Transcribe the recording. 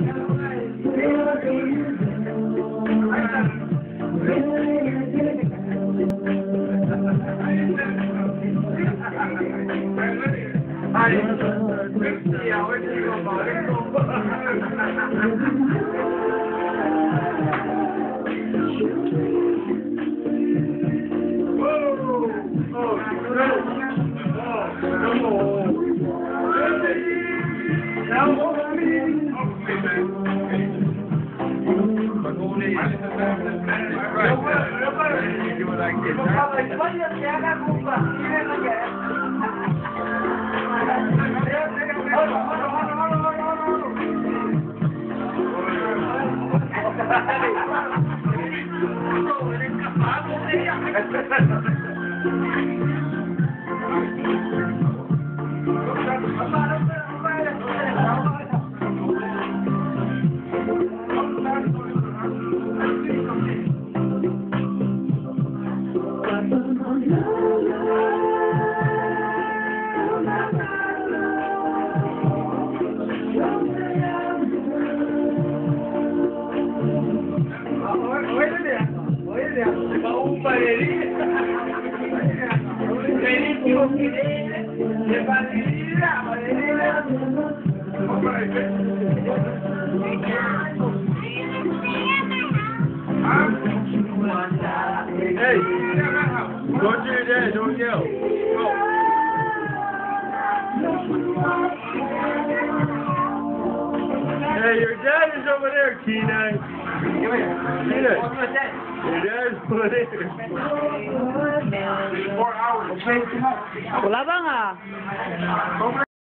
Hey, go to your dad, don't yell. Go. Hey, your dad is over there, Kenai. Kenai. Your dad is over there. 4 hours. Wala ba nga?